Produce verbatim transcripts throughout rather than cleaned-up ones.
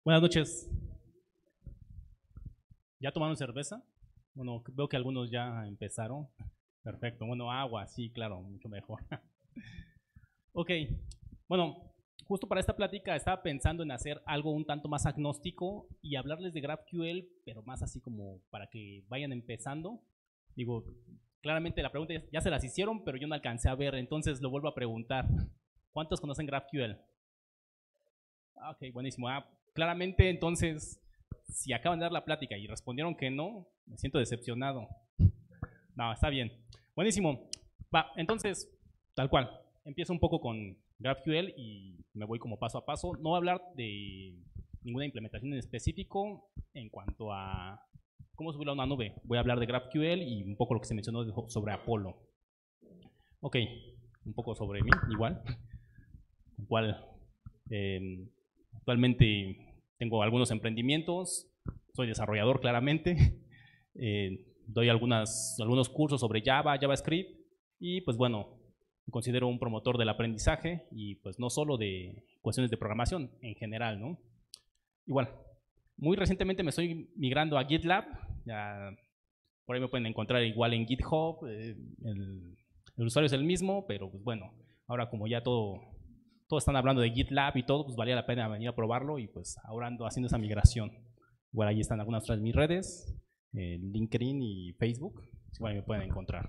Buenas noches. ¿Ya tomaron cerveza? Bueno, veo que algunos ya empezaron. Perfecto. Bueno, agua, sí, claro, mucho mejor. Ok. Bueno, justo para esta plática estaba pensando en hacer algo un tanto más agnóstico y hablarles de GraphQL, pero más así como para que vayan empezando. Digo, claramente la pregunta ya, ya se las hicieron, pero yo no alcancé a ver, entonces lo vuelvo a preguntar. ¿Cuántos conocen GraphQL? Ah, ok, buenísimo. Ah, claramente, entonces, si acaban de dar la plática y respondieron que no, me siento decepcionado. No, está bien. Buenísimo. Va, entonces, tal cual. Empiezo un poco con GraphQL y me voy como paso a paso. No voy a hablar de ninguna implementación en específico en cuanto a cómo subirlo a una nube. Voy a hablar de GraphQL y un poco lo que se mencionó sobre Apollo. Ok, un poco sobre mí, igual. Igual, eh, actualmente tengo algunos emprendimientos, soy desarrollador claramente, eh, doy algunas, algunos cursos sobre Java, JavaScript y pues bueno, me considero un promotor del aprendizaje y pues no solo de cuestiones de programación en general, ¿no? Igual, muy recientemente me estoy migrando a GitLab, ya por ahí me pueden encontrar igual en GitHub, eh, el, el usuario es el mismo, pero pues bueno, ahora como ya todo todos están hablando de GitLab y todo, pues valía la pena venir a probarlo y pues ahora ando haciendo esa migración. Igual ahí están algunas de mis redes, eh, LinkedIn y Facebook, igual me pueden encontrar.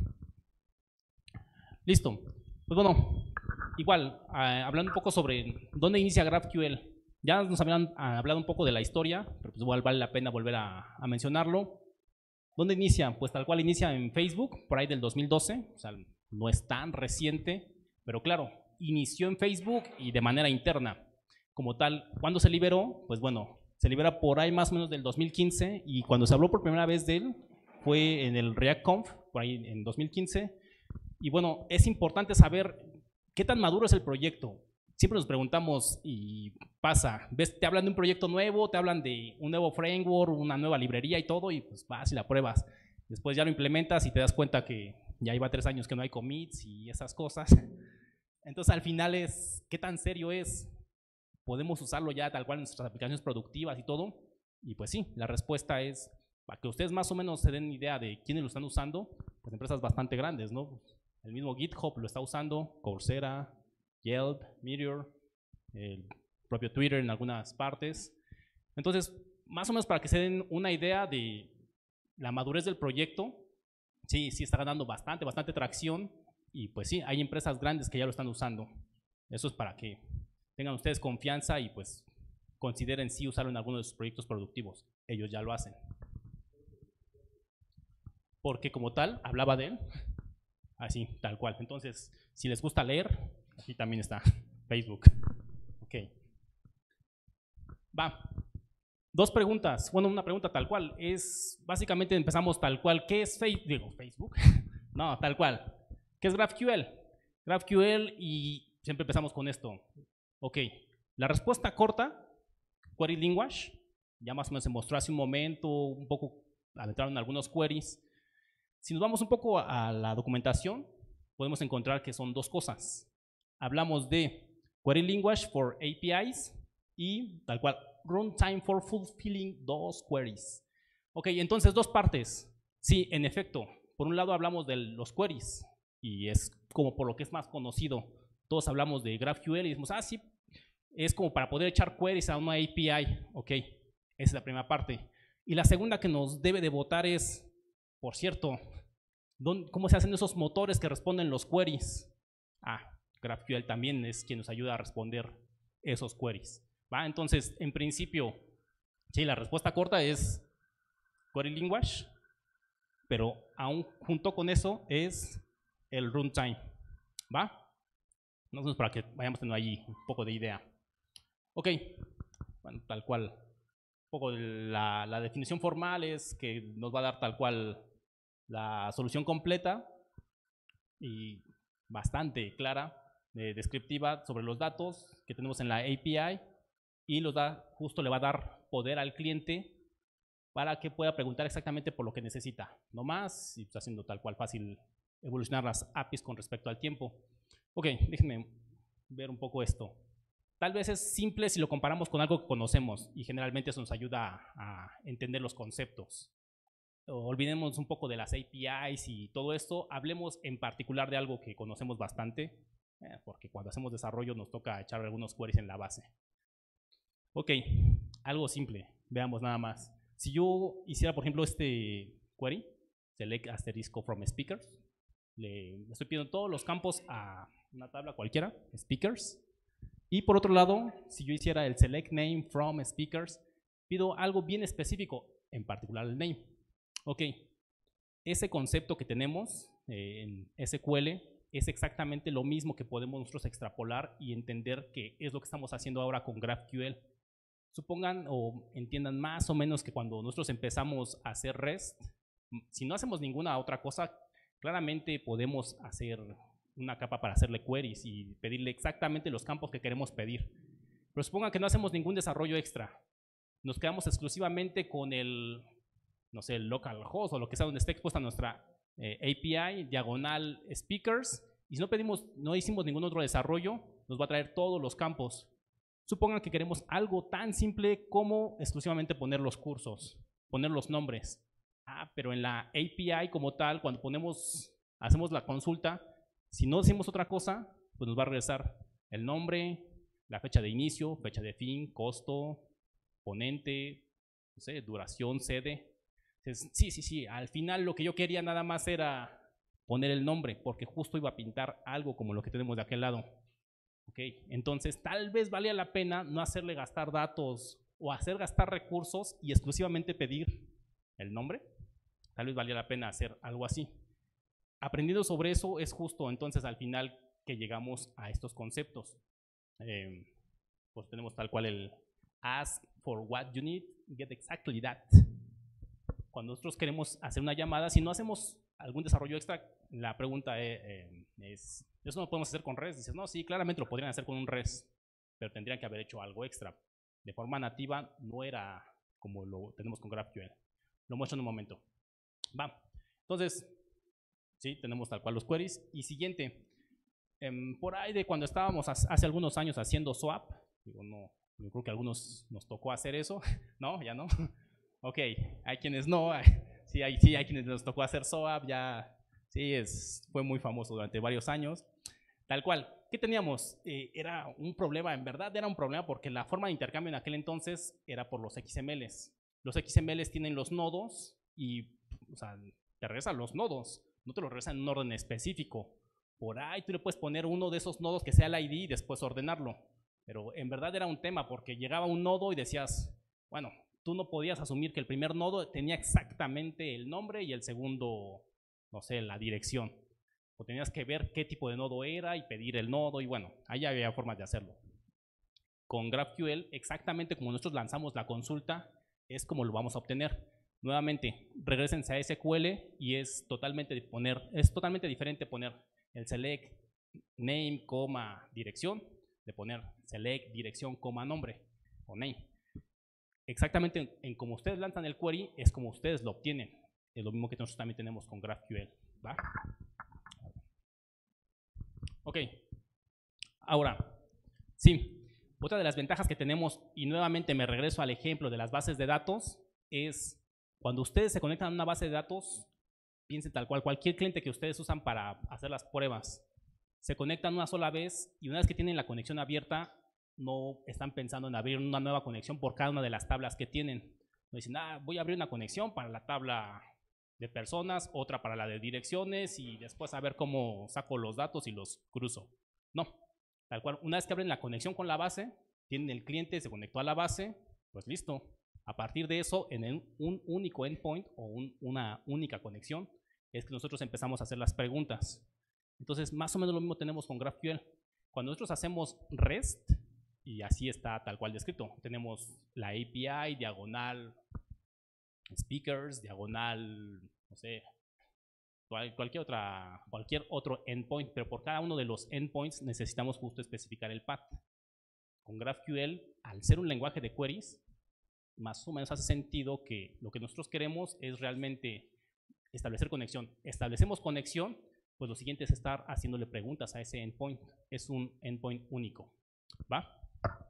Listo. Pues bueno, igual, eh, hablando un poco sobre dónde inicia GraphQL. Ya nos habían hablado un poco de la historia, pero pues igual vale la pena volver a, a mencionarlo. ¿Dónde inicia? Pues tal cual inicia en Facebook, por ahí del dos mil doce, o sea, no es tan reciente, pero claro, inició en Facebook y de manera interna. Como tal, ¿cuándo se liberó? Pues bueno, se libera por ahí más o menos del dos mil quince y cuando se habló por primera vez de él fue en el ReactConf, por ahí en dos mil quince. Y bueno, es importante saber qué tan maduro es el proyecto. Siempre nos preguntamos y pasa, ves, te hablan de un proyecto nuevo, te hablan de un nuevo framework, una nueva librería y todo, y pues vas y la pruebas. Después ya lo implementas y te das cuenta que ya lleva tres años que no hay commits y esas cosas. Entonces al final es, ¿qué tan serio es? ¿Podemos usarlo ya tal cual en nuestras aplicaciones productivas y todo? Y pues sí, la respuesta es, para que ustedes más o menos se den idea de quiénes lo están usando, pues empresas bastante grandes, ¿no? El mismo GitHub lo está usando, Coursera, Yelp, Meteor, el propio Twitter en algunas partes. Entonces, más o menos para que se den una idea de la madurez del proyecto, sí, sí está ganando bastante, bastante tracción y pues sí, hay empresas grandes que ya lo están usando. Eso es para que tengan ustedes confianza y pues consideren sí usarlo en algunos de sus proyectos productivos. Ellos ya lo hacen. Porque como tal, hablaba de él, así, tal cual. Entonces, si les gusta leer, aquí también está Facebook. Ok. Va. Dos preguntas. Bueno, una pregunta tal cual. Es, básicamente empezamos tal cual. ¿Qué es Facebook? Digo, Facebook. No, tal cual. ¿Qué es GraphQL? GraphQL y siempre empezamos con esto. Ok. La respuesta corta, Query Language. Ya más o menos se mostró hace un momento, un poco adentraron algunos queries. Si nos vamos un poco a la documentación, podemos encontrar que son dos cosas. Hablamos de Query Language for A P Is y tal cual, Runtime for Fulfilling those queries. Ok, entonces dos partes. Sí, en efecto, por un lado hablamos de los queries y es como por lo que es más conocido. Todos hablamos de GraphQL y decimos, ah, sí, es como para poder echar queries a una A P I. Ok, esa es la primera parte. Y la segunda que nos debe de votar es, por cierto, ¿cómo se hacen esos motores que responden los queries? Ah, GraphQL también es quien nos ayuda a responder esos queries. ¿Va? Entonces, en principio, sí, la respuesta corta es Query Language, pero aún junto con eso es el runtime. ¿Va? Entonces, para que vayamos teniendo ahí un poco de idea. Ok, bueno, tal cual. Un poco la, la definición formal es que nos va a dar tal cual la solución completa y bastante clara, eh, descriptiva sobre los datos que tenemos en la A P I y los da, justo le va a dar poder al cliente para que pueda preguntar exactamente por lo que necesita, no más, y está haciendo tal cual fácil evolucionar las A P Is con respecto al tiempo. Ok, déjenme ver un poco esto. tal vez es simple si lo comparamos con algo que conocemos y generalmente eso nos ayuda a, a entender los conceptos. Olvidemos un poco de las A P Is y todo esto, hablemos en particular de algo que conocemos bastante, eh, porque cuando hacemos desarrollo nos toca echar algunos queries en la base. Ok, algo simple, veamos nada más. Si yo hiciera, por ejemplo, este query, select asterisco from speakers, le estoy pidiendo todos los campos a una tabla cualquiera, speakers, y por otro lado, si yo hiciera el select name from speakers, pido algo bien específico, en particular el name. Ok, ese concepto que tenemos eh, en S Q L es exactamente lo mismo que podemos nosotros extrapolar y entender que es lo que estamos haciendo ahora con GraphQL. Supongan o entiendan más o menos que cuando nosotros empezamos a hacer REST, si no hacemos ninguna otra cosa, claramente podemos hacer una capa para hacerle queries y pedirle exactamente los campos que queremos pedir. Pero supongan que no hacemos ningún desarrollo extra. Nos quedamos exclusivamente con el, no sé, el localhost o lo que sea donde esté expuesta nuestra eh, A P I, diagonal speakers, y si no pedimos, no hicimos ningún otro desarrollo, nos va a traer todos los campos. Supongan que queremos algo tan simple como exclusivamente poner los cursos, poner los nombres. Ah, pero en la A P I como tal, cuando ponemos, hacemos la consulta, si no decimos otra cosa, pues nos va a regresar el nombre, la fecha de inicio, fecha de fin, costo, ponente, no sé, duración, sede. Entonces, sí, sí, sí, al final lo que yo quería nada más era poner el nombre, porque justo iba a pintar algo como lo que tenemos de aquel lado. Okay, entonces tal vez valía la pena no hacerle gastar datos o hacer gastar recursos y exclusivamente pedir el nombre. Tal vez valía la pena hacer algo así. Aprendiendo sobre eso es justo entonces al final que llegamos a estos conceptos. Eh, pues tenemos tal cual el ask for what you need, get exactly that. Cuando nosotros queremos hacer una llamada, si no hacemos algún desarrollo extra, la pregunta es, eh, es eso no lo podemos hacer con REST. Dices, no, sí, claramente lo podrían hacer con un REST, pero tendrían que haber hecho algo extra. De forma nativa no era como lo tenemos con GraphQL. Lo muestro en un momento. Va. Entonces, sí, tenemos tal cual los queries. Y siguiente, eh, por ahí de cuando estábamos hace algunos años haciendo swap, digo, no, yo creo que a algunos nos tocó hacer eso, ¿no? ¿Ya no? Ok, hay quienes no, hay, sí, hay, sí, hay quienes nos tocó hacer swap, ya, sí, es, fue muy famoso durante varios años. Tal cual, ¿qué teníamos? Eh, era un problema, en verdad era un problema porque la forma de intercambio en aquel entonces era por los X M Ls. Los X M Ls tienen los nodos y, o sea, te regresan los nodos, no te los regresan en un orden específico. Por ahí tú le puedes poner uno de esos nodos que sea el I D y después ordenarlo. Pero en verdad era un tema porque llegaba un nodo y decías, bueno, tú no podías asumir que el primer nodo tenía exactamente el nombre y el segundo, no sé, la dirección. O tenías que ver qué tipo de nodo era y pedir el nodo y bueno, ahí había formas de hacerlo. Con GraphQL, exactamente como nosotros lanzamos la consulta, es como lo vamos a obtener. Nuevamente, regresense a S Q L y es totalmente, poner, es totalmente diferente poner el select name, coma, dirección, de poner select, dirección, coma, nombre o name. Exactamente en, en como ustedes lanzan el query, es como ustedes lo obtienen. Es lo mismo que nosotros también tenemos con GraphQL. ¿Va? Ok, ahora, sí, otra de las ventajas que tenemos, y nuevamente me regreso al ejemplo de las bases de datos, es cuando ustedes se conectan a una base de datos, piensen tal cual, cualquier cliente que ustedes usan para hacer las pruebas, se conectan una sola vez y una vez que tienen la conexión abierta, no están pensando en abrir una nueva conexión por cada una de las tablas que tienen. No dicen, ah, voy a abrir una conexión para la tabla de personas, otra para la de direcciones y después a ver cómo saco los datos y los cruzo. No, tal cual, una vez que abren la conexión con la base, tienen el cliente, se conectó a la base, pues listo. A partir de eso, en un único endpoint o un, una única conexión, es que nosotros empezamos a hacer las preguntas. Entonces, más o menos lo mismo tenemos con GraphQL. Cuando nosotros hacemos REST, y así está tal cual descrito, tenemos la A P I, diagonal, speakers, diagonal, no sé, cualquier, otra, cualquier otro endpoint, pero por cada uno de los endpoints necesitamos justo especificar el path. Con GraphQL, al ser un lenguaje de queries, más o menos hace sentido que lo que nosotros queremos es realmente establecer conexión. Establecemos conexión, pues lo siguiente es estar haciéndole preguntas a ese endpoint. Es un endpoint único. ¿Va?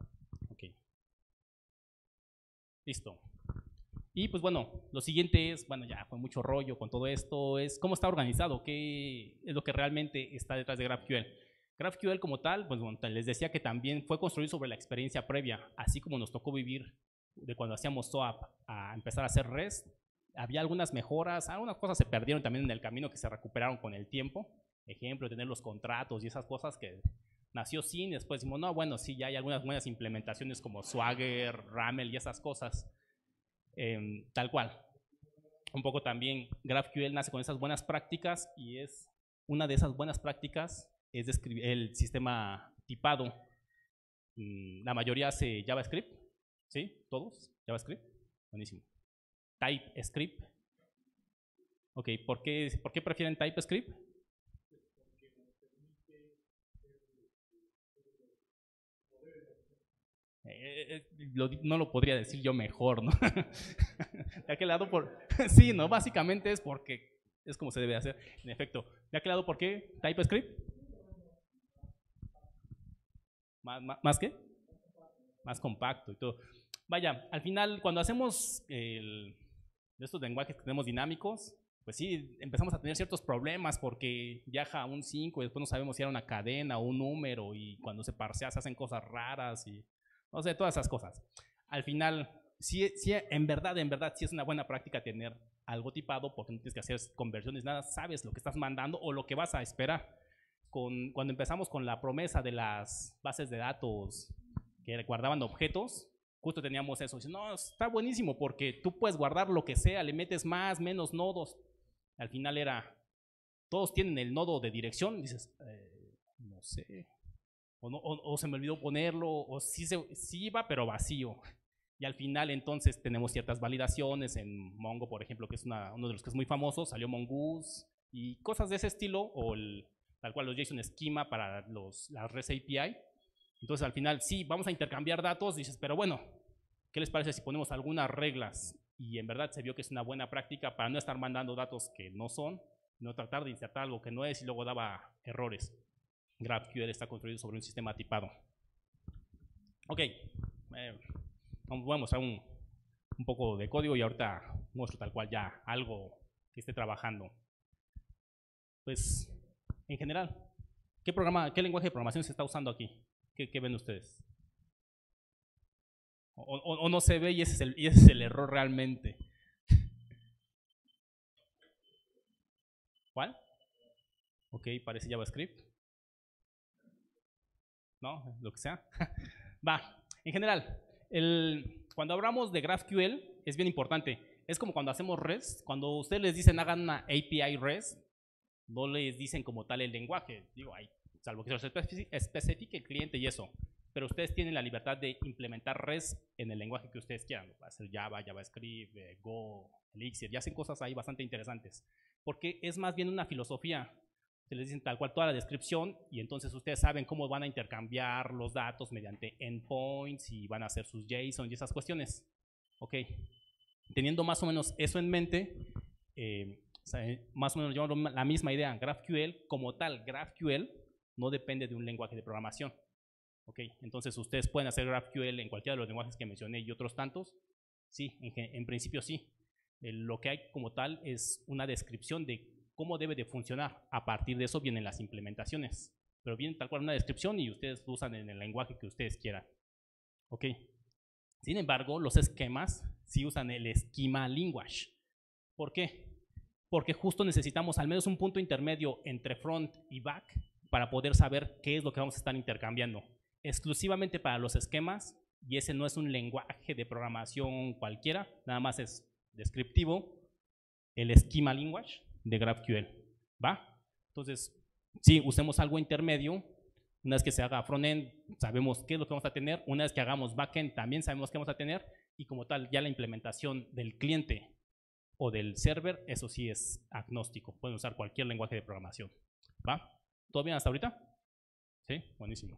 Listo. Y pues bueno, lo siguiente es, bueno, ya fue mucho rollo con todo esto, es cómo está organizado, qué es lo que realmente está detrás de GraphQL. GraphQL como tal, pues bueno, les decía que también fue construido sobre la experiencia previa, así como nos tocó vivir de cuando hacíamos SOAP a empezar a hacer REST. Había algunas mejoras, algunas cosas se perdieron también en el camino que se recuperaron con el tiempo. Ejemplo, tener los contratos y esas cosas que nació sin, después decimos, no, bueno, sí, ya hay algunas buenas implementaciones como Swagger, Ramel y esas cosas. Eh, tal cual. Un poco también GraphQL nace con esas buenas prácticas y es una de esas buenas prácticas es describir el sistema tipado. La mayoría hace JavaScript, ¿sí? ¿Todos? ¿JavaScript? Buenísimo. TypeScript. Ok, ¿por qué, ¿por qué prefieren TypeScript? Eh, eh, lo, no lo podría decir yo mejor, ¿no? ¿De aquel lado por...? Sí, ¿no? Básicamente es porque es como se debe hacer, en efecto. ¿De aquel lado por qué TypeScript? ¿Más, más, ¿más qué? Más compacto y todo. Vaya, al final, cuando hacemos el, de estos lenguajes que tenemos dinámicos, pues sí, empezamos a tener ciertos problemas porque viaja un cinco y después no sabemos si era una cadena o un número y cuando se parsea se hacen cosas raras y no sé, todas esas cosas. Al final, sí, sí, en verdad, en verdad, sí es una buena práctica tener algo tipado porque no tienes que hacer conversiones, nada, sabes lo que estás mandando o lo que vas a esperar. Con, cuando empezamos con la promesa de las bases de datos que guardaban objetos, justo teníamos eso. No, está buenísimo porque tú puedes guardar lo que sea, le metes más, menos nodos. Al final era, todos tienen el nodo de dirección, dices, eh, no sé, o, no, o, o se me olvidó ponerlo, o sí, se, sí iba, pero vacío. Y al final entonces tenemos ciertas validaciones en Mongo, por ejemplo, que es una, uno de los que es muy famoso, salió Mongoose y cosas de ese estilo, o el, tal cual los JSON Schema para los, la REST A P I. Entonces al final sí, vamos a intercambiar datos, dices, pero bueno, ¿qué les parece si ponemos algunas reglas? Y en verdad se vio que es una buena práctica para no estar mandando datos que no son, no tratar de insertar algo que no es y luego daba errores. GraphQL está construido sobre un sistema tipado. Ok, eh, vamos a mostrar un, un poco de código y ahorita muestro tal cual ya algo que esté trabajando. Pues, en general, ¿qué, programa, qué lenguaje de programación se está usando aquí? ¿Qué, qué ven ustedes? O, o, o no se ve y ese, es el, y ese es el error realmente. ¿Cuál? Ok, parece JavaScript. ¿No? Lo que sea. Va, en general, el, cuando hablamos de GraphQL es bien importante. Es como cuando hacemos REST. Cuando ustedes les dicen hagan una A P I REST, no les dicen como tal el lenguaje. Digo, hay, salvo que se especifique el cliente y eso. Pero ustedes tienen la libertad de implementar REST en el lenguaje que ustedes quieran. Va a ser Java, JavaScript, eh, Go, Elixir, y hacen cosas ahí bastante interesantes. Porque es más bien una filosofía. Se les dicen tal cual toda la descripción y entonces ustedes saben cómo van a intercambiar los datos mediante endpoints y van a hacer sus JSON y esas cuestiones. Ok, teniendo más o menos eso en mente, eh, más o menos yo la misma idea. GraphQL como tal, GraphQL no depende de un lenguaje de programación. Ok, entonces ustedes pueden hacer GraphQL en cualquiera de los lenguajes que mencioné y otros tantos. Sí, en, en principio sí. Eh, lo que hay como tal es una descripción de cómo debe de funcionar. A partir de eso vienen las implementaciones. Pero viene tal cual una descripción y ustedes lo usan en el lenguaje que ustedes quieran. Ok. Sin embargo, los esquemas sí usan el schema language. ¿Por qué? Porque justo necesitamos al menos un punto intermedio entre front y back para poder saber qué es lo que vamos a estar intercambiando. Exclusivamente para los esquemas, y ese no es un lenguaje de programación cualquiera, nada más es descriptivo, el schema language de GraphQL, ¿va? Entonces, sí, usemos algo intermedio. Una vez que se haga frontend, sabemos qué es lo que vamos a tener. Una vez que hagamos backend, también sabemos qué vamos a tener. Y como tal, ya la implementación del cliente o del server, eso sí es agnóstico. Pueden usar cualquier lenguaje de programación, ¿va? ¿Todo bien hasta ahorita? Sí, buenísimo.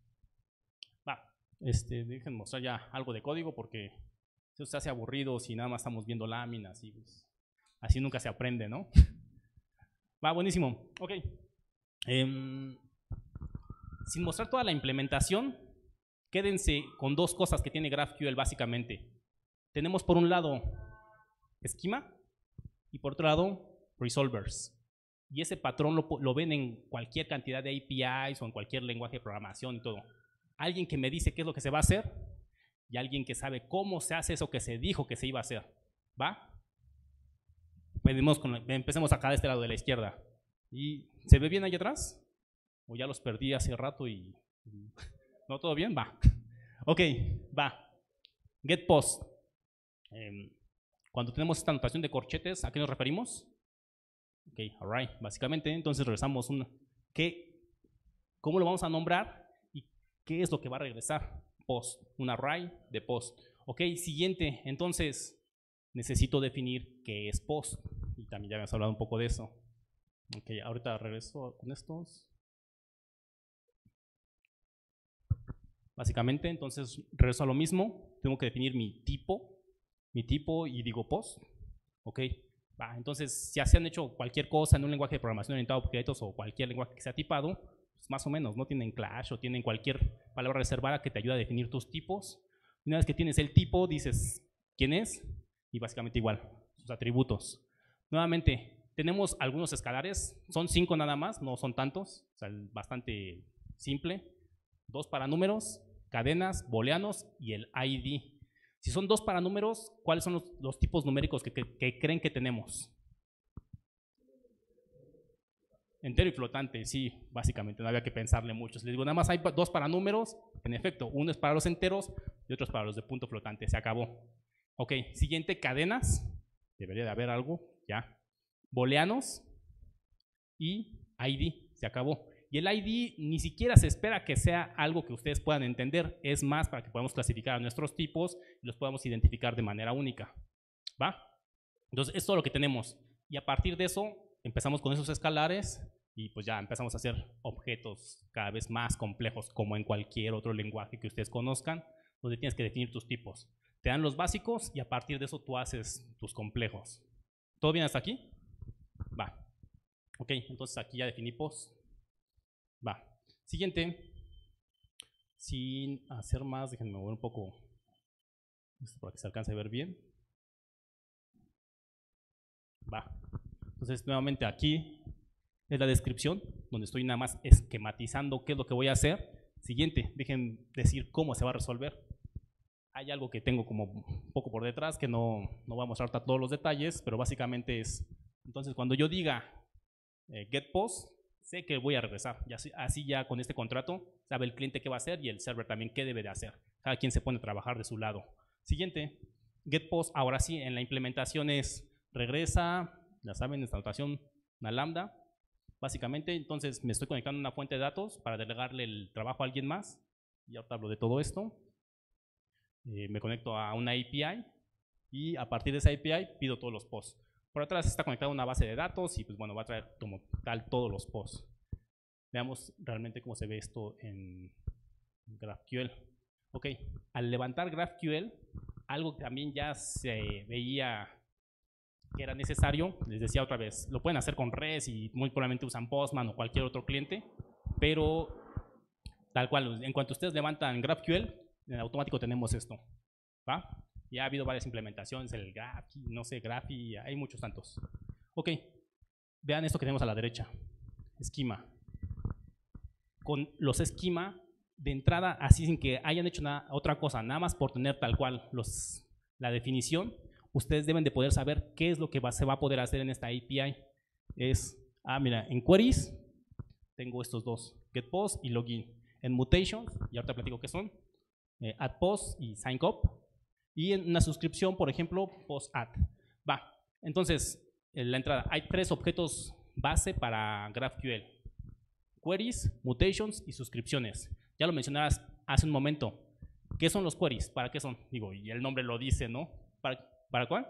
Va, este, déjenme mostrar ya algo de código porque eso se hace aburrido si nada más estamos viendo láminas y pues, así nunca se aprende, ¿no? Va, buenísimo. Ok. Eh, sin mostrar toda la implementación, quédense con dos cosas que tiene GraphQL básicamente. tenemos por un lado esquema y por otro lado resolvers. Y ese patrón lo, lo ven en cualquier cantidad de A P Is o en cualquier lenguaje de programación y todo. Alguien que me dice qué es lo que se va a hacer y alguien que sabe cómo se hace eso que se dijo que se iba a hacer. ¿Va? Con, empecemos acá de este lado de la izquierda. ¿Y se ve bien ahí atrás? ¿O ya los perdí hace rato y... ¿No todo bien? Va. Ok, va. Get post. Eh, cuando tenemos esta notación de corchetes, ¿a qué nos referimos? Ok, alright. Básicamente, entonces regresamos un... ¿qué, ¿Cómo lo vamos a nombrar? ¿Y qué es lo que va a regresar? Post. Un array de post. Ok, siguiente. Entonces, necesito definir qué es post. Y también ya habíamos hablado un poco de eso. Ok, ahorita regreso con estos. Básicamente, entonces regreso a lo mismo. Tengo que definir mi tipo, mi tipo y digo post. Ok, va. Entonces, si se han hecho cualquier cosa en un lenguaje de programación orientado a objetos o cualquier lenguaje que sea tipado, pues más o menos, ¿no? Tienen Clash o tienen cualquier palabra reservada que te ayuda a definir tus tipos. Y una vez que tienes el tipo, dices quién es y básicamente igual, sus atributos. Nuevamente, tenemos algunos escalares, son cinco nada más, no son tantos, o sea, bastante simple. Dos para números, cadenas, booleanos y el I D. Si son dos para números, ¿cuáles son los, los tipos numéricos que, que, que creen que tenemos? Entero y flotante, sí, básicamente, no había que pensarle mucho. Si les digo, nada más hay dos para números, en efecto, uno es para los enteros y otro es para los de punto flotante, se acabó. Ok, siguiente, cadenas, debería de haber algo, ya. Booleanos y I D, se acabó. Y el I D ni siquiera se espera que sea algo que ustedes puedan entender, es más para que podamos clasificar a nuestros tipos y los podamos identificar de manera única. ¿Va? Entonces, es todo lo que tenemos. Y a partir de eso, empezamos con esos escalares y pues ya empezamos a hacer objetos cada vez más complejos, como en cualquier otro lenguaje que ustedes conozcan, donde tienes que definir tus tipos. Te dan los básicos y a partir de eso tú haces tus complejos. ¿Todo bien hasta aquí? Va. Ok, entonces aquí ya definí post. Va. Siguiente. Sin hacer más, déjenme mover un poco esto para que se alcance a ver bien. Va. Entonces, nuevamente aquí es la descripción, donde estoy nada más esquematizando qué es lo que voy a hacer. Siguiente, dejen decir cómo se va a resolver. Hay algo que tengo como un poco por detrás que no, no voy a mostrar todos los detalles, pero básicamente es, entonces cuando yo diga eh, get post, sé que voy a regresar. Y así, así ya con este contrato sabe el cliente qué va a hacer y el server también qué debe de hacer. Cada quien se pone a trabajar de su lado. Siguiente, get post, ahora sí, en la implementación es regresa, ya saben, esta notación, una lambda. Básicamente, entonces me estoy conectando a una fuente de datos para delegarle el trabajo a alguien más. Y ahora hablo de todo esto. Eh, me conecto a una A P I y a partir de esa A P I pido todos los posts. Por atrás está conectado a una base de datos y pues bueno, va a traer como tal todos los posts. Veamos realmente cómo se ve esto en GraphQL. Ok, al levantar GraphQL, algo que también ya se veía que era necesario, les decía otra vez, lo pueden hacer con REST y muy probablemente usan Postman o cualquier otro cliente, pero tal cual, en cuanto ustedes levantan GraphQL, en automático tenemos esto, ¿va? Ya ha habido varias implementaciones, el Graph, no sé, Graphy, hay muchos tantos. Ok, vean esto que tenemos a la derecha, esquema. Con los esquema, de entrada, así sin que hayan hecho nada, otra cosa, nada más por tener tal cual los, la definición, ustedes deben de poder saber qué es lo que va, se va a poder hacer en esta A P I. Es, ah, mira, en queries tengo estos dos, getPost y login. En mutations, y ahorita platico qué son, eh, addPost y signUp. Y en una suscripción, por ejemplo, postAdd. Va, entonces, en la entrada, hay tres objetos base para GraphQL. Queries, mutations y suscripciones. Ya lo mencionabas hace un momento. ¿Qué son los queries? ¿Para qué son? Digo, y el nombre lo dice, ¿no? ¿Para, ¿para cuál?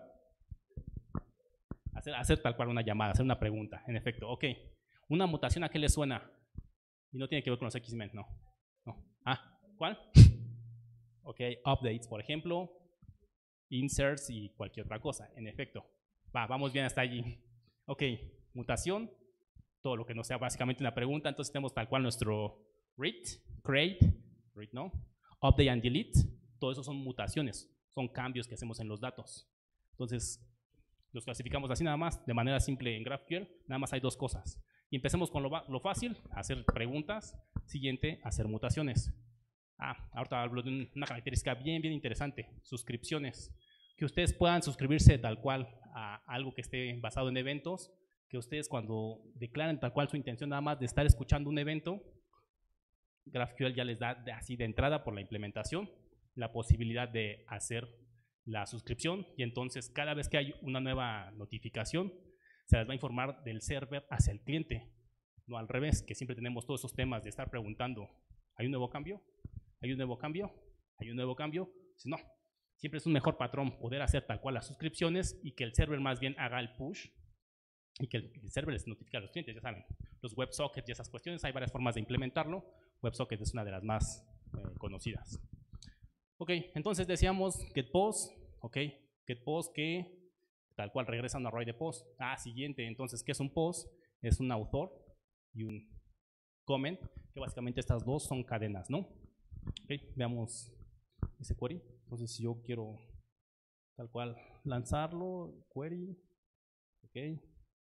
Hacer, hacer tal cual una llamada, hacer una pregunta, en efecto. Ok, una mutación, ¿a qué le suena? Y no tiene que ver con los X-Men, no. no. Ah, ¿cuál? Ok, updates, por ejemplo, inserts y cualquier otra cosa, en efecto. Va, vamos bien hasta allí. Ok, mutación, todo lo que no sea básicamente una pregunta, entonces tenemos tal cual nuestro read, create, read no, update and delete, todo eso son mutaciones, son cambios que hacemos en los datos. Entonces, los clasificamos así nada más, de manera simple en GraphQL, nada más hay dos cosas. Y empecemos con lo, lo fácil, hacer preguntas. Siguiente, hacer mutaciones. Ah, ahorita hablo de una característica bien, bien interesante, suscripciones. Que ustedes puedan suscribirse tal cual a algo que esté basado en eventos, que ustedes cuando declaren tal cual su intención nada más de estar escuchando un evento, GraphQL ya les da de, así de entrada por la implementación la posibilidad de hacer la suscripción, y entonces cada vez que hay una nueva notificación se les va a informar del server hacia el cliente, no al revés, que siempre tenemos todos esos temas de estar preguntando, ¿hay un nuevo cambio? ¿Hay un nuevo cambio? ¿Hay un nuevo cambio? Si no, siempre es un mejor patrón poder hacer tal cual las suscripciones y que el server más bien haga el push y que el, el server les notifique a los clientes, ya saben, los WebSockets y esas cuestiones, hay varias formas de implementarlo. WebSocket es una de las más eh, conocidas. Ok, entonces decíamos getPost, ok, getPost que tal cual regresa a un array de post. Ah, siguiente, entonces, ¿qué es un post? Es un autor y un comment, que básicamente estas dos son cadenas, ¿no? Ok, veamos ese query. Entonces, si yo quiero tal cual lanzarlo, query, ok.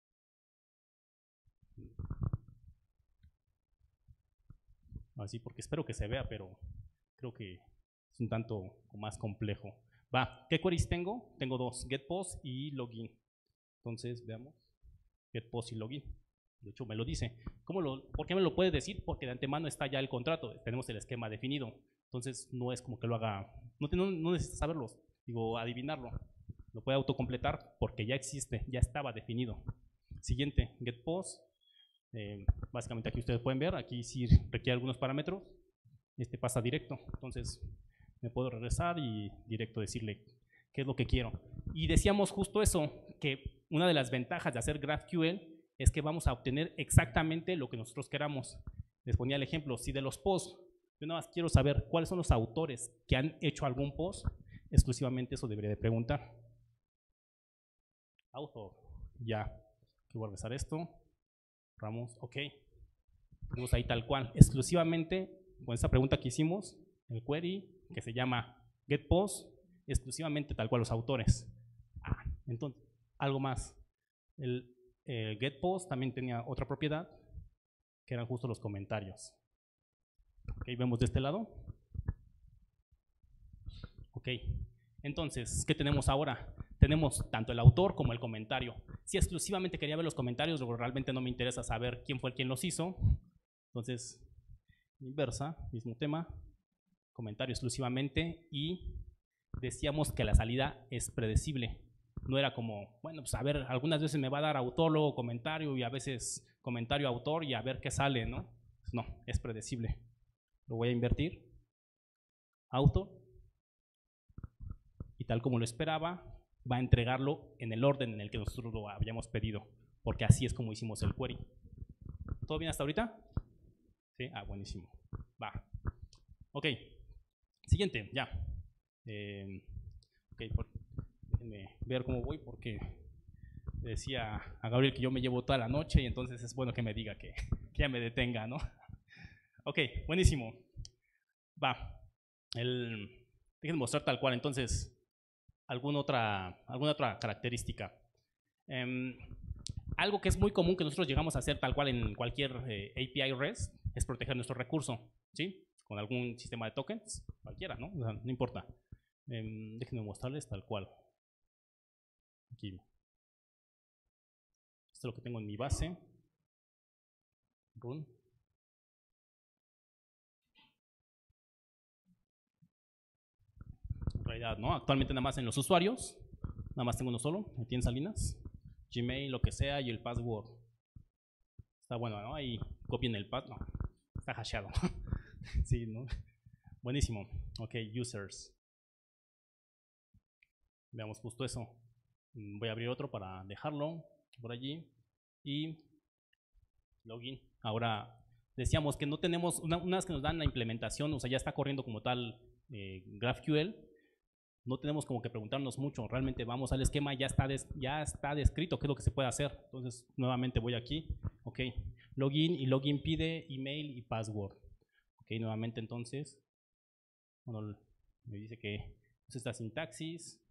Así, porque espero que se vea, pero creo que es un tanto más complejo. Va, ¿qué queries tengo? Tengo dos, getPost y login. Entonces, veamos, getPost y login. De hecho, me lo dice. ¿Cómo lo, ¿Por qué me lo puede decir? Porque de antemano está ya el contrato, tenemos el esquema definido. Entonces, no es como que lo haga, no, no, no necesita saberlo, digo, adivinarlo. Lo puede autocompletar porque ya existe, ya estaba definido. Siguiente, getPost. Eh, básicamente aquí ustedes pueden ver, aquí sí requiere algunos parámetros. Este pasa directo, entonces me puedo regresar y directo decirle qué es lo que quiero. Y decíamos justo eso, que una de las ventajas de hacer GraphQL es que vamos a obtener exactamente lo que nosotros queramos. Les ponía el ejemplo, si de los posts, yo nada más quiero saber cuáles son los autores que han hecho algún post, exclusivamente eso debería de preguntar. Autor, ya, voy a regresar esto, Ramos, ok. Tenemos ahí tal cual, exclusivamente con esta pregunta que hicimos, el query que se llama getPost, exclusivamente tal cual los autores. Ah, entonces, algo más. El eh, getPost también tenía otra propiedad, que eran justo los comentarios. Ok, vemos de este lado. Ok, entonces, ¿qué tenemos ahora? Tenemos tanto el autor como el comentario. Si exclusivamente quería ver los comentarios, luego realmente no me interesa saber quién fue quien los hizo. Entonces, inversa, mismo tema, comentario exclusivamente, y decíamos que la salida es predecible. No era como, bueno, pues a ver, algunas veces me va a dar autor, luego comentario, y a veces comentario, autor, y a ver qué sale, ¿no? No, es predecible. Lo voy a invertir, auto, y tal como lo esperaba, va a entregarlo en el orden en el que nosotros lo habíamos pedido, porque así es como hicimos el query. ¿Todo bien hasta ahorita? Sí, ah, buenísimo. Va. Ok, siguiente, ya. Eh, ok, por, déjenme ver cómo voy, porque decía a Gabriel que yo me llevo toda la noche y entonces es bueno que me diga que, que ya me detenga, ¿no? Ok, buenísimo. Va. El, déjenme mostrar tal cual, entonces, alguna otra, alguna otra característica. Eh, algo que es muy común que nosotros llegamos a hacer tal cual en cualquier eh, A P I REST es proteger nuestro recurso, ¿sí? Con algún sistema de tokens, cualquiera, ¿no? O sea, no importa. Eh, déjenme mostrarles tal cual. Aquí. Esto es lo que tengo en mi base. Run. En realidad, ¿no? Actualmente nada más en los usuarios. Nada más tengo uno solo, aquí en Salinas. Gmail, lo que sea, y el password. Está bueno, ¿no? Ahí copien el password. No, está hasheado. Sí, ¿no? Buenísimo. Ok, users. Veamos justo eso. Voy a abrir otro para dejarlo por allí. Y login. Ahora, decíamos que no tenemos, una, una vez que nos dan la implementación, o sea, ya está corriendo como tal eh, GraphQL, no tenemos como que preguntarnos mucho, realmente vamos al esquema, ya está, des, ya está descrito qué es lo que se puede hacer. Entonces, nuevamente voy aquí, ok, login, y login pide email y password. Ok, nuevamente entonces, bueno, me dice que pues esta sintaxis,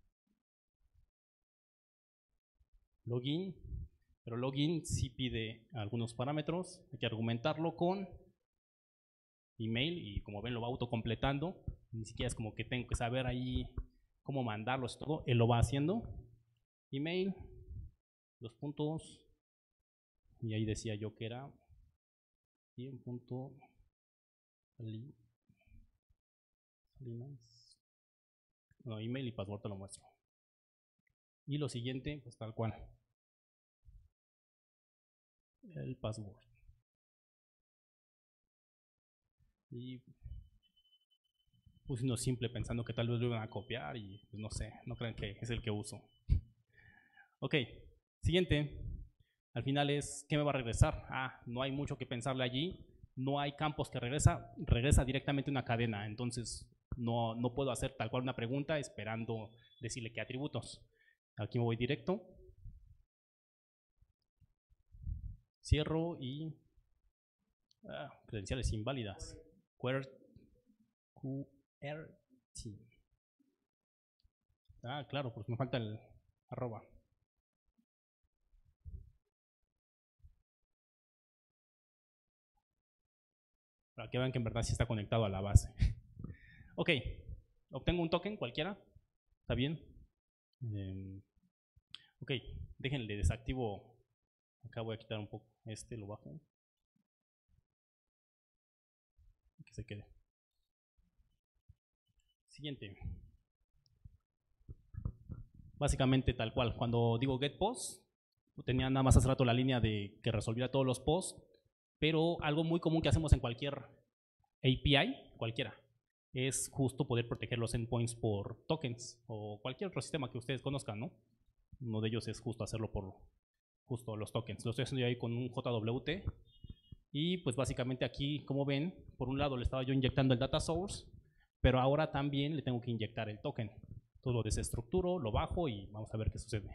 login, pero login sí pide algunos parámetros, hay que argumentarlo con email y como ven lo va autocompletando, ni siquiera es como que tengo que saber ahí cómo mandarlos y todo, él lo va haciendo, email, dos puntos, y ahí decía yo que era cien punto no, email y password te lo muestro. Y lo siguiente, pues tal cual, el password. Y puse uno simple pensando que tal vez lo iban a copiar y pues no sé, no crean que es el que uso. Ok, siguiente, al final es, ¿qué me va a regresar? Ah, no hay mucho que pensarle allí, no hay campos que regresa, regresa directamente una cadena, entonces no, no puedo hacer tal cual una pregunta esperando decirle qué atributos. Aquí me voy directo, cierro y ah, credenciales inválidas, QWERTY. Ah, claro, pues me falta el arroba. Para que vean que en verdad sí está conectado a la base. Ok, obtengo un token cualquiera, ¿está bien? Eh, ok, déjenle desactivo, acá voy a quitar un poco este, lo bajo, que se quede. Siguiente. Básicamente tal cual, cuando digo get post, tenía nada más hace rato la línea de que resolviera todos los posts, pero algo muy común que hacemos en cualquier A P I, cualquiera, es justo poder proteger los endpoints por tokens o cualquier otro sistema que ustedes conozcan, ¿no? Uno de ellos es justo hacerlo por justo los tokens. Lo estoy haciendo yo ahí con un J W T y pues básicamente aquí, como ven, por un lado le estaba yo inyectando el data source, pero ahora también le tengo que inyectar el token. Entonces lo desestructuro, lo bajo y vamos a ver qué sucede.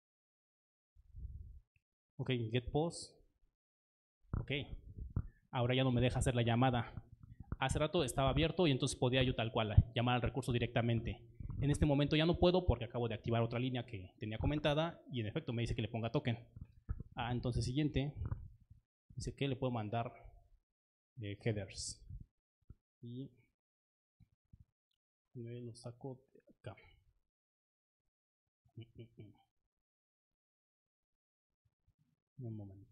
Ok, get post. Ok, ahora ya no me deja hacer la llamada. Hace rato estaba abierto y entonces podía yo tal cual llamar al recurso directamente. En este momento ya no puedo porque acabo de activar otra línea que tenía comentada y en efecto me dice que le ponga token. Ah, entonces siguiente, dice que le puedo mandar eh, headers. Y me lo saco de acá. Un momento.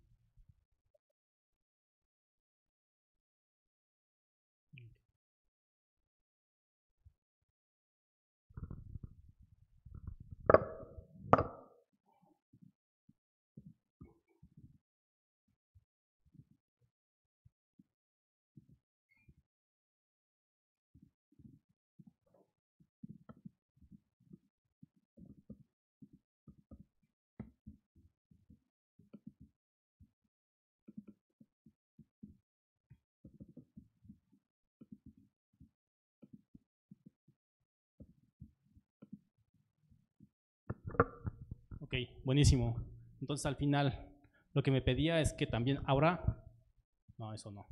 Ok, buenísimo. Entonces al final lo que me pedía es que también ahora, no, eso no.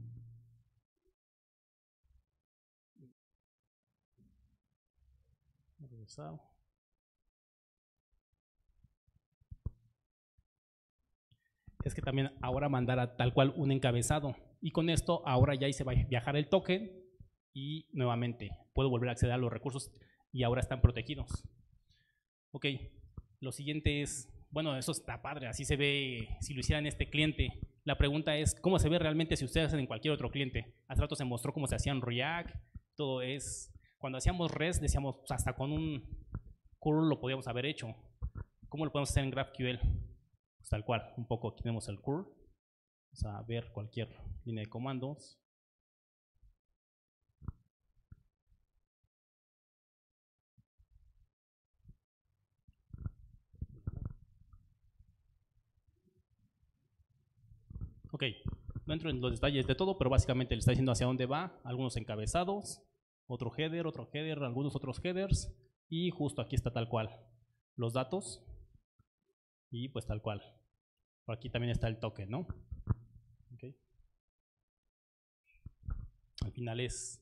Regresado. Es que también ahora mandara tal cual un encabezado y con esto ahora ya hice viajar el token y nuevamente puedo volver a acceder a los recursos y ahora están protegidos. Ok, lo siguiente es, bueno, eso está padre, así se ve si lo hicieran este cliente. La pregunta es, ¿cómo se ve realmente si ustedes hacen en cualquier otro cliente? Hace rato se mostró cómo se hacía en React, todo es, cuando hacíamos REST decíamos, pues hasta con un curl lo podíamos haber hecho. ¿Cómo lo podemos hacer en GraphQL? Pues tal cual, un poco aquí tenemos el curl, vamos a ver cualquier línea de comandos. Ok, no entro en los detalles de todo, pero básicamente le está diciendo hacia dónde va, algunos encabezados, otro header, otro header, algunos otros headers, y justo aquí está tal cual los datos, y pues tal cual. Por aquí también está el token, ¿no? Okay. Al final es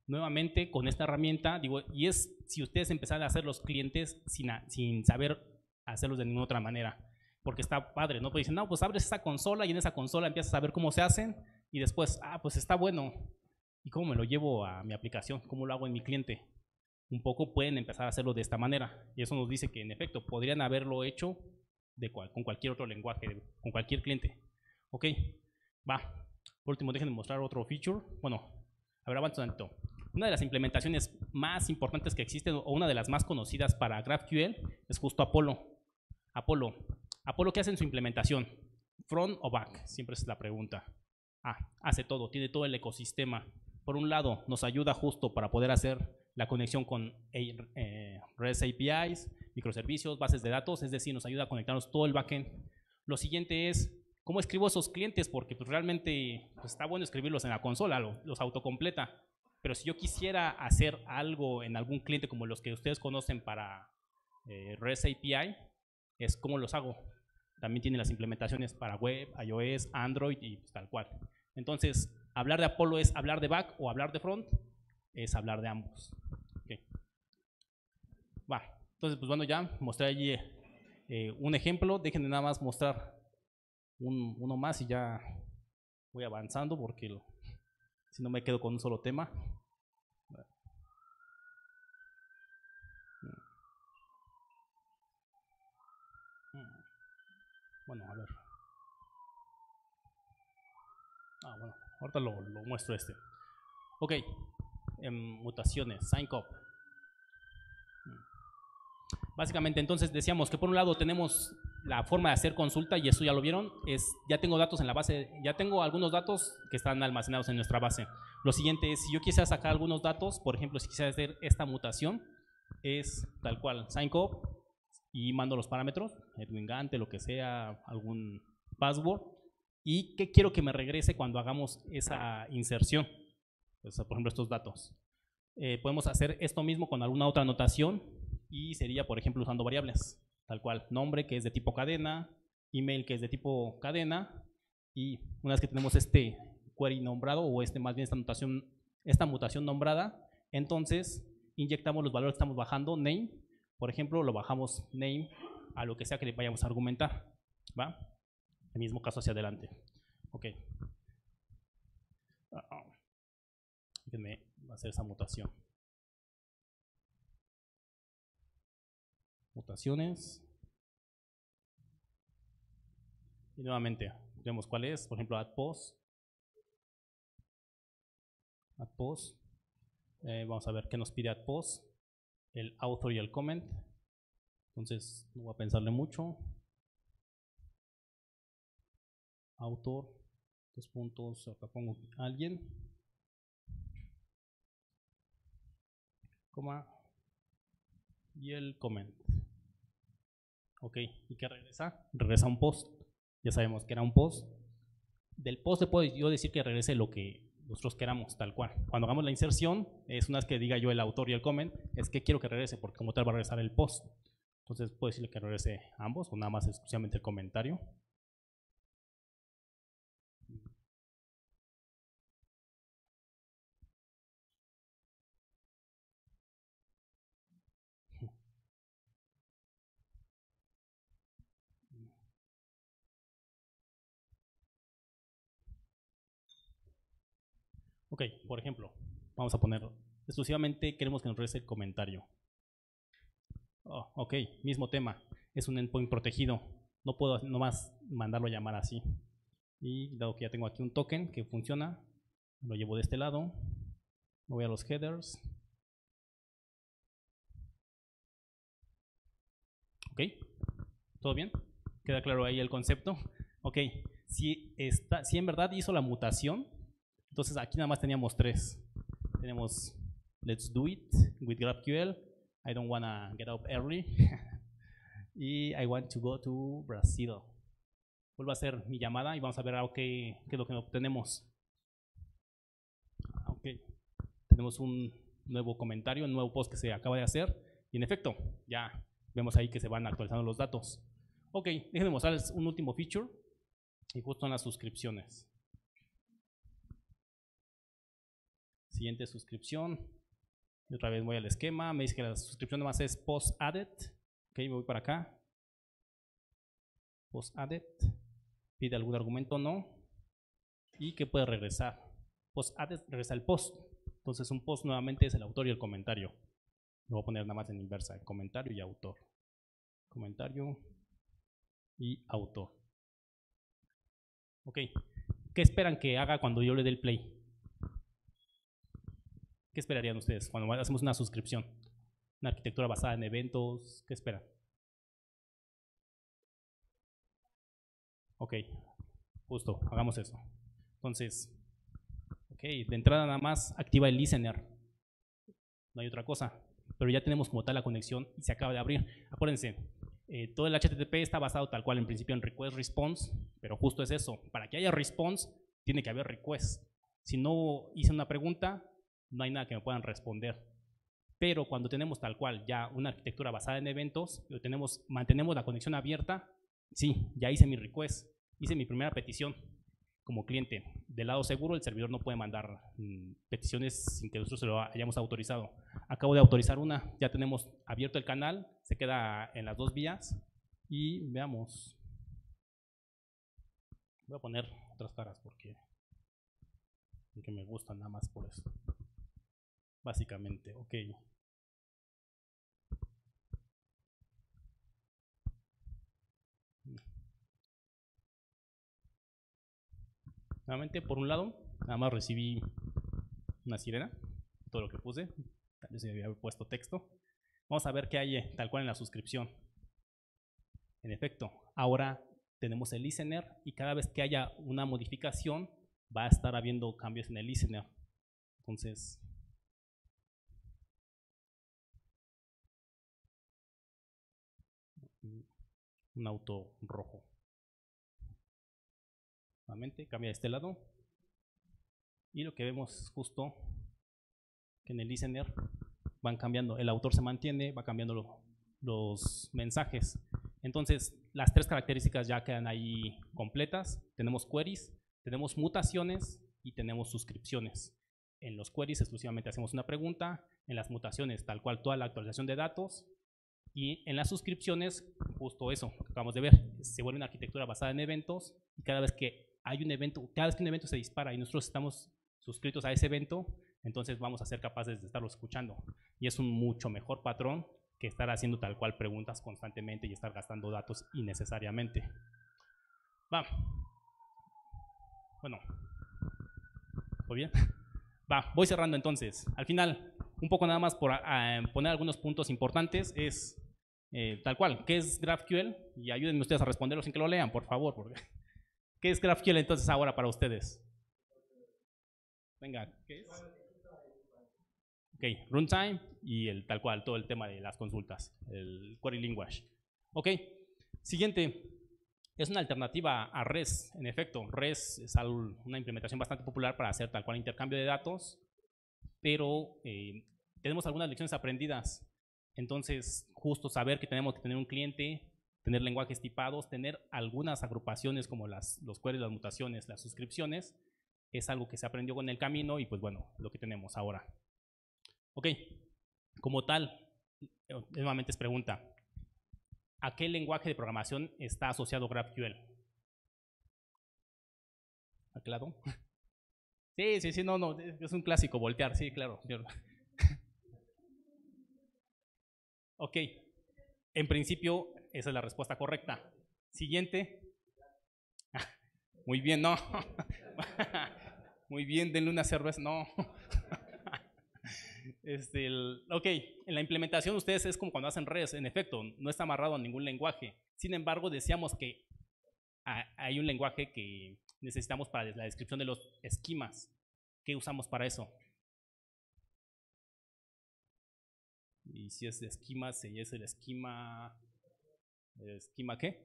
nuevamente con esta herramienta, digo, y es si ustedes empezaran a hacer los clientes sin, a, sin saber hacerlos de ninguna otra manera, porque está padre, ¿no? Pues dicen, no, pues abres esa consola y en esa consola empiezas a ver cómo se hacen y después, ah, pues está bueno, ¿y cómo me lo llevo a mi aplicación? ¿Cómo lo hago en mi cliente? Un poco pueden empezar a hacerlo de esta manera, y eso nos dice que en efecto podrían haberlo hecho de cual, con cualquier otro lenguaje, de, con cualquier cliente. Ok, va. Por último, déjenme mostrar otro feature. Bueno, a ver, avanzo tanto. Una de las implementaciones más importantes que existen, o una de las más conocidas para GraphQL, es justo Apollo. Apollo. Apollo, ¿qué hace en su implementación? ¿Front o back? Siempre es la pregunta. Ah, hace todo, tiene todo el ecosistema. Por un lado, nos ayuda justo para poder hacer la conexión con eh, REST A P Is, microservicios, bases de datos, es decir, nos ayuda a conectarnos todo el backend. Lo siguiente es, ¿cómo escribo esos clientes? Porque pues, realmente pues, está bueno escribirlos en la consola, los, los autocompleta. Pero si yo quisiera hacer algo en algún cliente como los que ustedes conocen para eh, REST A P I, es cómo los hago. También tiene las implementaciones para web, iOS, Android y pues, tal cual. Entonces, hablar de Apollo es hablar de back o hablar de front, es hablar de ambos. Okay. Va. Entonces, pues bueno, ya mostré allí eh, un ejemplo. Déjenme nada más mostrar un, uno más y ya voy avanzando porque lo, si no me quedo con un solo tema. Bueno, a ver. Ah, bueno, ahorita lo, lo muestro este. Ok, eh, mutaciones, sign-up. Básicamente, entonces decíamos que por un lado tenemos la forma de hacer consulta, y eso ya lo vieron, es ya tengo datos en la base, ya tengo algunos datos que están almacenados en nuestra base. Lo siguiente es, si yo quisiera sacar algunos datos, por ejemplo, si quisiera hacer esta mutación, es tal cual, sign-up, y mando los parámetros, Edwin Gante, lo que sea, algún password, y qué quiero que me regrese cuando hagamos esa inserción, pues, por ejemplo, estos datos. Eh, podemos hacer esto mismo con alguna otra anotación, y sería, por ejemplo, usando variables, tal cual, nombre que es de tipo cadena, email que es de tipo cadena, y una vez que tenemos este query nombrado, o este más bien esta mutación, esta mutación nombrada, entonces inyectamos los valores que estamos bajando, name, por ejemplo, lo bajamos name a lo que sea que le vayamos a argumentar, ¿va? El mismo caso hacia adelante. Ok. Uh-oh. Déjenme hacer esa mutación. Mutaciones. Y nuevamente, vemos cuál es, por ejemplo, add post. Add post. Eh, vamos a ver qué nos pide add post. El author y el comment. Entonces, no voy a pensarle mucho. Autor, dos puntos, acá pongo alguien, coma, y el comment. Ok, ¿y qué regresa? Regresa un post. Ya sabemos que era un post. Del post le puedo yo decir que regrese lo que nosotros queramos, tal cual. Cuando hagamos la inserción, es una vez que diga yo el autor y el comment, es que quiero que regrese, porque como tal va a regresar el post. Entonces puedo decirle que regrese ambos, o nada más exclusivamente el comentario. Ok, por ejemplo, vamos a poner, exclusivamente queremos que nos regrese el comentario. Oh, ok, mismo tema, es un endpoint protegido, no puedo nomás mandarlo a llamar así. Y dado que ya tengo aquí un token que funciona, lo llevo de este lado, me voy a los headers. Ok, ¿todo bien? ¿Queda claro ahí el concepto? Ok, si, está, si en verdad hizo la mutación, entonces aquí nada más teníamos tres. Tenemos let's do it with GraphQL, I don't wanna get up early, y I want to go to Brazil. Vuelvo a hacer mi llamada y vamos a ver ah, okay, qué es lo que obtenemos. Ok, tenemos un nuevo comentario, un nuevo post que se acaba de hacer, y en efecto, ya vemos ahí que se van actualizando los datos. Ok, déjenme mostrarles un último feature, y justo en las suscripciones. Siguiente suscripción. Y otra vez voy al esquema. Me dice que la suscripción nomás es post added. Ok, me voy para acá. Post added. Pide algún argumento, no. Y que puede regresar. Post added regresa el post. Entonces un post nuevamente es el autor y el comentario. Lo voy a poner nada más en inversa. El comentario y autor. Comentario y autor. Ok. ¿Qué esperan que haga cuando yo le dé el play? ¿Qué esperarían ustedes cuando hacemos una suscripción? Una arquitectura basada en eventos. ¿Qué esperan? Ok, justo, hagamos eso. Entonces, ok, de entrada nada más activa el listener. No hay otra cosa. Pero ya tenemos como tal la conexión y se acaba de abrir. Acuérdense, eh, todo el H T T P está basado tal cual en principio en request response, pero justo es eso. Para que haya response, tiene que haber request. Si no hice una pregunta, no hay nada que me puedan responder. Pero cuando tenemos tal cual ya una arquitectura basada en eventos, lo tenemos, mantenemos la conexión abierta, sí, ya hice mi request, hice mi primera petición como cliente. Del lado seguro, el servidor no puede mandar mmm, peticiones sin que nosotros se lo hayamos autorizado. Acabo de autorizar una, ya tenemos abierto el canal, se queda en las dos vías y veamos. Voy a poner otras caras porque, porque me gustan nada más por eso. Básicamente, ok. Nuevamente, por un lado, nada más recibí una sirena, todo lo que puse, tal vez se había puesto texto. Vamos a ver qué hay tal cual en la suscripción. En efecto, ahora tenemos el listener y cada vez que haya una modificación va a estar habiendo cambios en el listener. Entonces, un auto rojo. Nuevamente, cambia de este lado. Y lo que vemos es justo que en el listener van cambiando. El autor se mantiene, va cambiando lo, los mensajes. Entonces, las tres características ya quedan ahí completas. Tenemos queries, tenemos mutaciones y tenemos suscripciones. En los queries exclusivamente hacemos una pregunta, en las mutaciones tal cual toda la actualización de datos y en las suscripciones justo eso que acabamos de ver. Se vuelve una arquitectura basada en eventos y cada vez que hay un evento, cada vez que un evento se dispara y nosotros estamos suscritos a ese evento, entonces vamos a ser capaces de estarlo escuchando. Y es un mucho mejor patrón que estar haciendo tal cual preguntas constantemente y estar gastando datos innecesariamente. Va. Bueno. ¿Muy bien? Va, voy cerrando entonces. Al final, un poco nada más por a, poner algunos puntos importantes, es eh, tal cual, ¿qué es GraphQL? Y ayúdenme ustedes a responderlo sin que lo lean, por favor. Porque, ¿qué es GraphQL entonces ahora para ustedes? Venga, ¿qué es? Ok, runtime y el tal cual, todo el tema de las consultas, el query language. Ok, siguiente, es una alternativa a REST, en efecto. REST es algo, una implementación bastante popular para hacer tal cual intercambio de datos, pero eh, tenemos algunas lecciones aprendidas. Entonces, justo saber que tenemos que tener un cliente, tener lenguajes tipados, tener algunas agrupaciones como las, los queries, las mutaciones, las suscripciones, es algo que se aprendió con el camino y pues bueno, lo que tenemos ahora. Ok, como tal, nuevamente es pregunta, ¿a qué lenguaje de programación está asociado GraphQL? ¿A qué lado? Sí, sí, sí, no, no, es un clásico voltear, sí, claro. Ok, en principio esa es la respuesta correcta. Siguiente. Muy bien, no. Muy bien, denle una cerveza, no. Este, el, ok, en la implementación ustedes es como cuando hacen REST, en efecto, no está amarrado a ningún lenguaje. Sin embargo, decíamos que hay un lenguaje que necesitamos para la descripción de los esquemas. ¿Qué usamos para eso? Y si es de esquema, si es el esquema, ¿el esquema qué?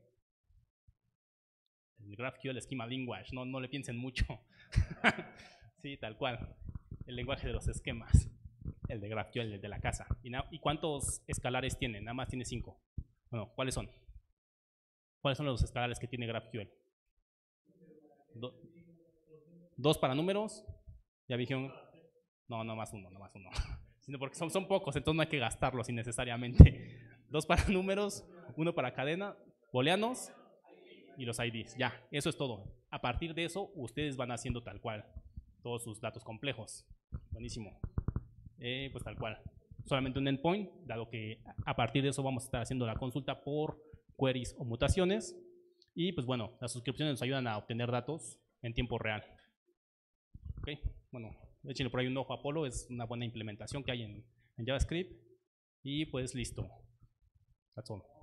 El GraphQL, esquema language, no, no le piensen mucho. Sí, tal cual, el lenguaje de los esquemas. El de GraphQL, el de la casa. ¿Y, ¿Y cuántos escalares tiene? Nada más tiene cinco. Bueno, ¿cuáles son? ¿Cuáles son los escalares que tiene GraphQL? Do, dos para números. Ya dijeron. No, no más uno, no más uno. Sino porque son, son pocos, entonces no hay que gastarlos innecesariamente. Dos para números, uno para cadena, booleanos y los I Ds. Ya, eso es todo. A partir de eso, ustedes van haciendo tal cual todos sus datos complejos. Buenísimo. Eh, pues tal cual. Solamente un endpoint, dado que a partir de eso vamos a estar haciendo la consulta por queries o mutaciones. Y pues bueno, las suscripciones nos ayudan a obtener datos en tiempo real. Ok, bueno, échenle por ahí un ojo a Apollo, es una buena implementación que hay en, en JavaScript. Y pues listo. That's all.